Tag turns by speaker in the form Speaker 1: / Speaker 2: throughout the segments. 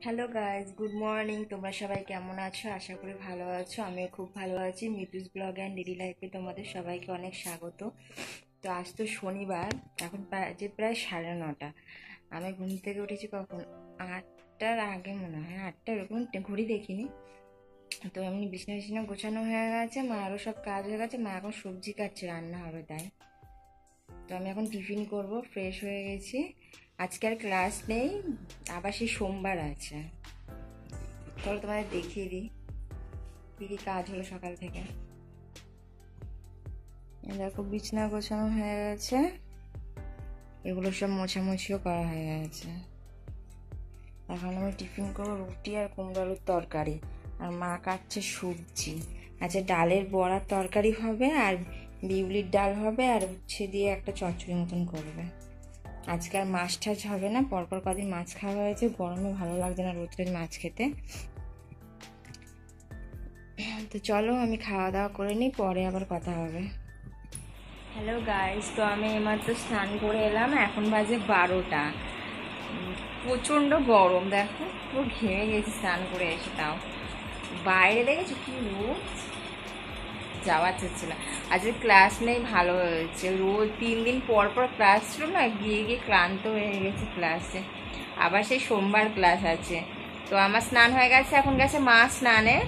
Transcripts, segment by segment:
Speaker 1: Hello guys, good morning. তোমরা সবাই কেমন আছো? আশা করি ভালো আছো। আমিও খুব ভালো আছি। মিতুস ব্লগ অ্যান্ড ডেলি লাইফে তোমাদের সবাইকে অনেক স্বাগত। তো আজ তো শনিবার, এখন বাজে প্রায় 9:30। আমি ঘুম থেকে উঠেছি কখন, 8টার আগে মনে হয়, 8টা এরকম, ঘড়ি দেখিনি। তো এমনি বিছানা বিছানা গোছানো হয়ে গেছে, মা আরও সব কাজ হয়ে গেছে। মা এখন সবজি কাটছে, রান্না হবে তাই। তো আমি এখন টিফিন করব, ফ্রেশ হয়ে গেছি। আজকে আর ক্লাস নেই, আবার সেই সোমবার আছে। চলো তোমাদের দেখিয়ে দিই কী কী কাজ হলো সকাল থেকে। দেখো, বিছানা গোছানো হয়ে গেছে, এগুলো সব মোছামুছিও করা হয়ে গেছে। এখন আমি টিফিন করবো রুটি আর কুমড়ো আলুর তরকারি, আর মা কাটছে সবজি। আচ্ছা, ডালের বড়ার তরকারি হবে, আর বিউলির ডাল হবে, আর উচ্ছে দিয়ে একটা চচ্চড়ি মতন করবে। আজকে আর মাছ টাছ হবে না, পরপর কদিন মাছ খাওয়া হয়েছে, গরমে ভালো লাগছে না রোজ রোজ মাছ খেতে। তো চলো আমি খাওয়া দাওয়া করে নিই, পরে আবার কথা হবে। হ্যালো গাইস, তো আমি এইমাত্র স্নান করে এলাম, এখন বাজে 12টা। প্রচণ্ড গরম, দেখো পুরো ঘেমে গেছি স্নান করে এসে। তাও বাইরে দেখেছো কি রোদ, যাওয়া যাচ্ছে না। আজকে ক্লাস নেই, ভালো হয়েছে। রোজ 3 দিন পর পর ক্লাস ছিল না, গিয়ে গিয়ে ক্লান্ত হয়ে গেছে ক্লাসে। আবার সেই সোমবার ক্লাস আছে। তো আমার স্নান হয়ে গেছে, এখন গেছে মা স্নানে।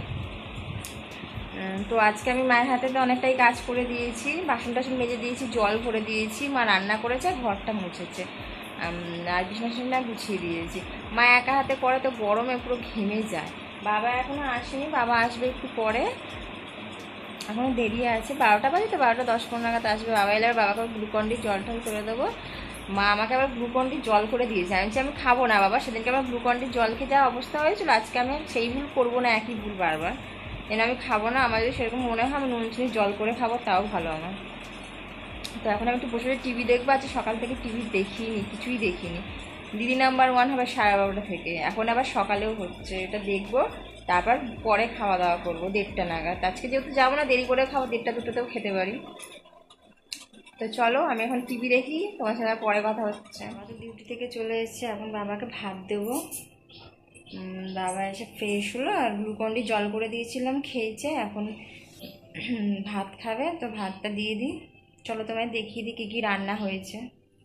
Speaker 1: তো আজকে আমি মায়ের হাতে তো অনেকটাই কাজ করে দিয়েছি, বাসন টাসন মেজে দিয়েছি, জল ভরে দিয়েছি, মা রান্না করেছে, ঘরটা মুছেছে, আর বিছানা গুছিয়ে দিয়েছি। মা একা হাতে করে তো গরমে পুরো ঘেমে যায়। বাবা এখনো আসেনি, বাবা আসবে একটু পরে, এখনো দেরি আছে। 12টা বাজে, তো 12:10-15 নাগাদ আসবে। বাবা এলে বাবাকে গ্লুকন-ডি জল টল করে দেবো। মা আমাকে আবার গ্লুকন-ডি জল করে দিয়েছে। আমি খাবো না বাবা, সেদিনকে আমার গ্লুকন-ডি জল খেয়ে যাওয়া অবস্থা হয়েছিল। আজকে আমি সেই ভুল করবো না, একই ভুল বারবার। এনে আমি খাবো না, আমার যদি সেরকম মনে হয় আমি নুন চিনি জল করে খাবো, তাও ভালো আমার। তো এখন আমি একটু বসে বসে টিভি দেখবো। আজকে সকাল থেকে টিভি দেখিনি, কিছুই দেখিনি। দিদি নাম্বার 1 হবে 12:30 থেকে, এখন আবার সকালেও হচ্ছে, এটা দেখবো। তারপর পরে খাওয়া দাওয়া করবো 1:30 নাগাদ। আজকে যেহেতু যাবো না, দেরি করে খাবো, 1:30-2টোতেও খেতে পারি। তো চলো আমি এখন টিভি দেখি, তোমার সাথে পরে কথা হচ্ছে। আমাদের ডিউটি থেকে চলে এসেছে, এখন বাবাকে ভাত দেবো। বাবা এসে ফ্রেশ হলো, আর গ্লুকন-ডি জল করে দিয়েছিলাম, খেয়েছে। এখন ভাত খাবে, তো ভাতটা দিয়ে দিই। চলো তোমায় দেখিয়ে দিই কী কী রান্না হয়েছে।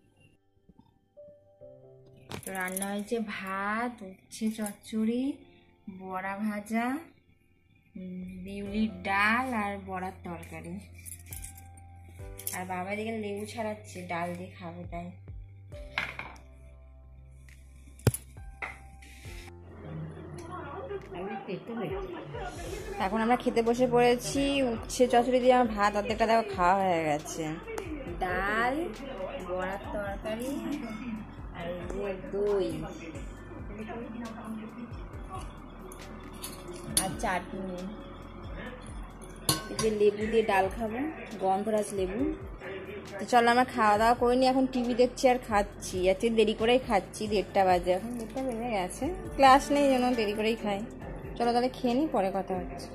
Speaker 1: তো রান্না হয়েছে ভাত, উচ্ছে চচ্চড়ি, বড়া ভাজা, বিউলির ডাল আর বড়ার তরকারি। আর বাবা এদিকে লেবু ছাড়াচ্ছে, ডাল দিয়ে খাবে তাই। এখন আমরা খেতে বসে পড়েছি। উচ্ছে চচ্চড়ি দিয়ে আমার ভাত অর্ধেকটা দেখো খাওয়া হয়ে গেছে। ডাল, বড়ার তরকারি, আর দই আর চাটনি। এই যে লেবু দিয়ে ডাল খাবো, গন্ধরাজ লেবু। তো চলো আমরা খাওয়া দাওয়া করে নিই, এখন টিভি দেখছি আর খাচ্ছি। আজকে দেরি করেই খাচ্ছি, 1:30 বাজে, এখন 1:30 বেজে গেছে, ক্লাস নেই যেন দেরি করেই খাই। চলো তাহলে খেয়ে নিই, পরে কথা হচ্ছে।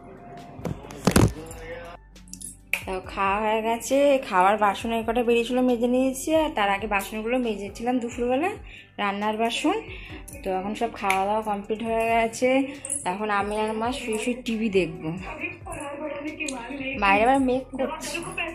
Speaker 1: খাওয়া হয়ে গেছে, খাওয়ার বাসন এই কটা বেরিয়েছিল, মেজে নিয়েছি। আর তার আগে বাসনগুলো মেজেছিলাম দুপুরবেলা, রান্নার বাসন। তো এখন সব খাওয়া দাওয়া কমপ্লিট হয়ে গেছে। এখন আমি আর মা শুয়ে শুয়ে টিভি দেখবো। বাইরে আবার মেঘ করছে।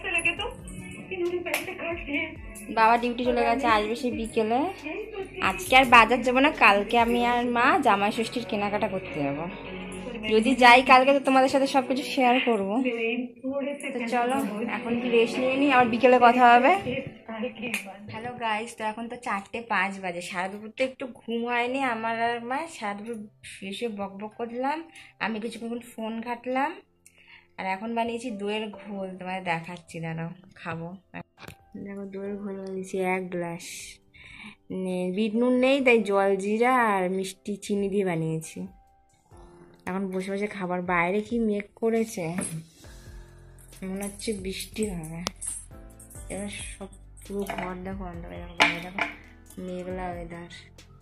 Speaker 1: বাবা ডিউটি চলে গেছে, আসবে সেই বিকেলে। আজকে আর বাজার যাবো না, কালকে আমি আর মা জামাই ষষ্ঠীর কেনাকাটা করতে যাবো। যদি যাই কালকে, তো তোমাদের সাথে সবকিছু শেয়ার করবো। তো চলো এখন কি রেস্ট নিয়ে নিই, আবার বিকেলে কথা হবে। হ্যালো গাইস, তো এখন তো 4:05 বাজে। সারা দুপুরটা একটু ঘুম হয়নি আমার আর মা, সারা দুপুর শুয়ে শুয়ে বক বক করলাম। আমি কিছুক্ষণ ফোন ঘাটলাম। আর এখন বানিয়েছি দইয়ের ঘোল, তোমাদের দেখাচ্ছি, দাঁড়াও খাবো। দেখো দইয়ের ঘোল বানিয়েছি 1 গ্লাস। বিট নুন নেই, তাই জল জিরা আর মিষ্টি চিনি দিয়ে বানিয়েছি। এখন বসে বসে খাবার। বাইরে কি মেঘ করেছে, মনে হচ্ছে বৃষ্টি হবে। এবার সব পুরো ঘর দেখো অন্ধকার, দেখো বাইরে দেখো মেঘলা ওয়েদার,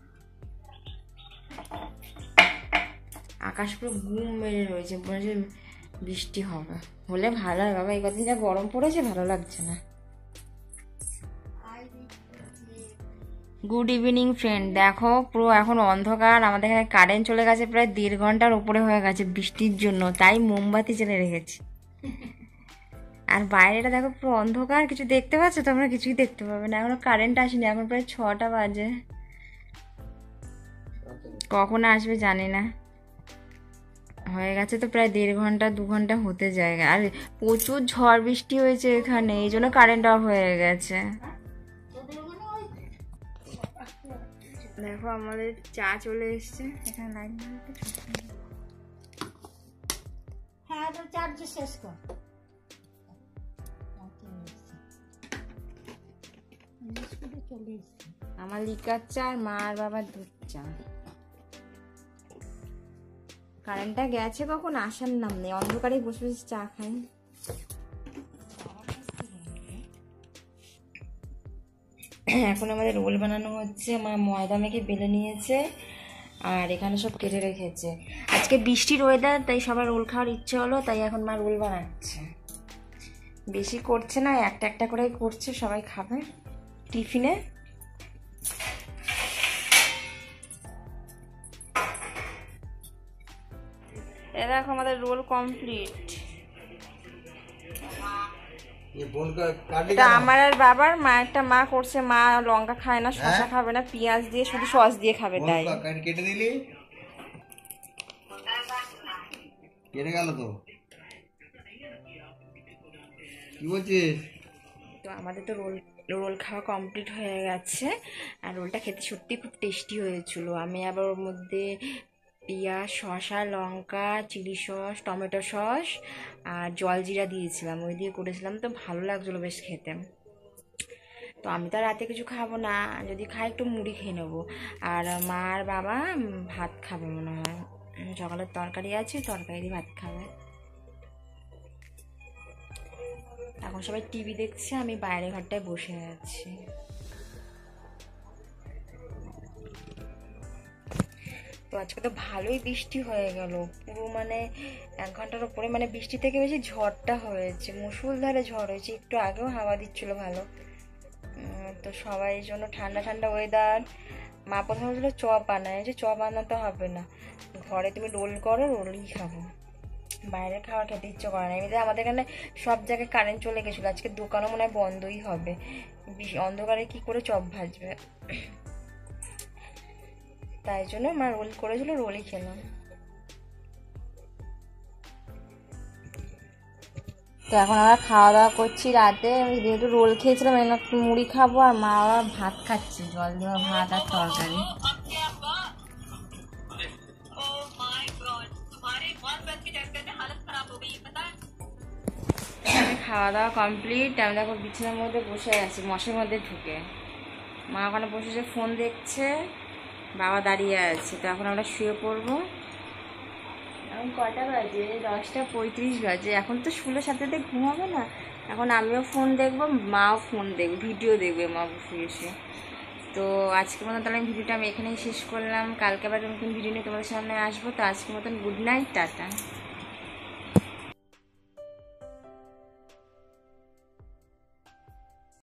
Speaker 1: আকাশ পুরো ঘুম মেরে রয়েছে, মনে হচ্ছে বৃষ্টি হবে। হলে ভালো হয় বাবা, এই কদিন যা গরম পড়েছে ভালো লাগছে না। গুড ইভিনিং ফ্রেন্ড, দেখো পুরো এখন অন্ধকার। আমাদের এখানে কারেন্ট চলে গেছে প্রায় 1.5 ঘন্টার উপরে হয়ে গেছে বৃষ্টির জন্য, তাই মোমবাতি জ্বেলে রেখেছি। আর বাইরেটা দেখো পুরো অন্ধকার, কিছু দেখতে পাচ্ছ তোমরা? কিছুই দেখতে পাবে না, এখনো কারেন্ট আসেনি, এখন প্রায় 6টা বাজে। কখন আসবে জানি না। হয়ে গেছে তো প্রায় 1.5 ঘন্টা 2 ঘন্টা হতে যায়। আর প্রচুর ঝড় বৃষ্টি হয়েছে এখানে, এই জন্য কারেন্ট অফ হয়ে গেছে। দেখো আমাদের চা চলে এসছে, এখানে লাইন।
Speaker 2: হ্যাঁ তো চার্জ শেষ কর।
Speaker 1: আমার লিকার চা আর মা আর বাবার দুধ চা। কারেন্টটা গেছে কখন, আসার নাম নেই, অন্ধকারে বসে বসে চা খাই। এখন আমাদের রোল বানানো হচ্ছে, মা ময়দা মেখে বেলে নিয়েছে আর এখানে সব কেটে রেখেছে। আজকে বৃষ্টির ওয়েদার, তাই সবার রোল খাওয়ার ইচ্ছে হলো, তাই এখন মা রোল বানাচ্ছে। বেশি করছে না, একটা একটা করেই করছে, সবাই খাবে টিফিনে। এ দেখো আমাদের রোল কমপ্লিট। এটা আমার আর বাবার, মা একটা মা করছে, মা লঙ্কা খায় না, শসা খাবে না, পেঁয়াজ দিয়ে শুধু সস দিয়ে খাবে, তাই
Speaker 3: কেটে দিলি। কেটে গেল তো, কি বলছিস?
Speaker 1: তো আমাদের তো রোল খাওয়া কমপ্লিট হয়ে গেছে। আর রোলটা খেতে সত্যি খুব টেস্টি হয়েছিল। আমি আবার ওর মধ্যে পেঁয়াজ, শসা, লঙ্কা, চিলি সস, টমেটো সস আর জলজিরা দিয়েছিলাম, ওই দিয়ে করেছিলাম, তো ভালো লাগছিলো বেশ খেতে। তো আমি তো রাতে কিছু খাবো না, যদি খাই একটু মুড়ি খেয়ে নেবো। আর মা আর বাবা ভাত খাবে মনে হয়, সকালের তরকারি আছে, তরকারি দিয়ে ভাত খাবে। এখন সবাই টিভি দেখছে, আমি বাইরে ঘরটায় বসে আছি। তো আজকে তো ভালোই বৃষ্টি হয়ে গেল, পুরো মানে 1 ঘন্টার উপরে, মানে বৃষ্টি থেকে বেশি ঝড়টা হয়েছে, মুষলধারে ঝড় হয়েছে। একটু আগেও হাওয়া দিচ্ছিল ভালো। তো সবাই জন্য ঠান্ডা ঠান্ডা ওয়েদার। মা প্রথমে বলছিল চপ বানায়, যে চপ বানাতে হবে না, ঘরে তুমি রোল করো, রোলই খাবো, বাইরের খাবার খেতে ইচ্ছে করে না। এমনিতে আমাদের এখানে সব জায়গায় কারেন্ট চলে গেছিলো, আজকে দোকানও মনে হয় বন্ধই হবে, অন্ধকারে কি করে চপ ভাজবে। তাই জন্য মা রোল করেছিল, রোলই খেলাম। তো এখন আমরা খাওয়া দাওয়া করছি রাতে, যেহেতু রোল খেয়েছিলাম একটু মুড়ি খাবো, আর মা ভাত খাচ্ছে, জল দেওয়া ভাত আর তরকারি। খাওয়া দাওয়া কমপ্লিট। আমি দেখো বিছানার মধ্যে বসে আছি, মশের মধ্যে ঢুকে। মা ওখানে বসে ফোন দেখছে, বাবা দাঁড়িয়ে আছে। তো এখন আমরা শুয়ে পড়বো। এখন কটা বাজে? 10:35 বাজে। এখন তো শুলে সাথে সাথে ঘুমাবো না, এখন আমিও ফোন দেখবো, মাও ফোন দেখবে, ভিডিও দেখবে মা বসে এসে। তো আজকের মতন তাহলে ভিডিওটা আমি এখানেই শেষ করলাম। কালকে আবার নতুন ভিডিও নিয়ে তোমাদের সামনে আসবো। তো আজকের মতন গুড নাইট, টাটা।